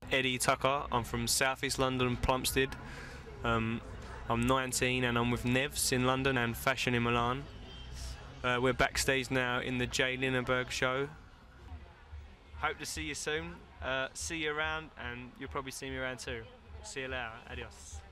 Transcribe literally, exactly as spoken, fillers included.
Eddie Tucker. I'm from South East London, Plumstead. Um, I'm nineteen and I'm with Nevs in London and Fashion in Milan. Uh, we're backstage now in the Jay Linneberg show. Hope to see you soon. Uh, see you around, and you'll probably see me around too. See you later. Adios.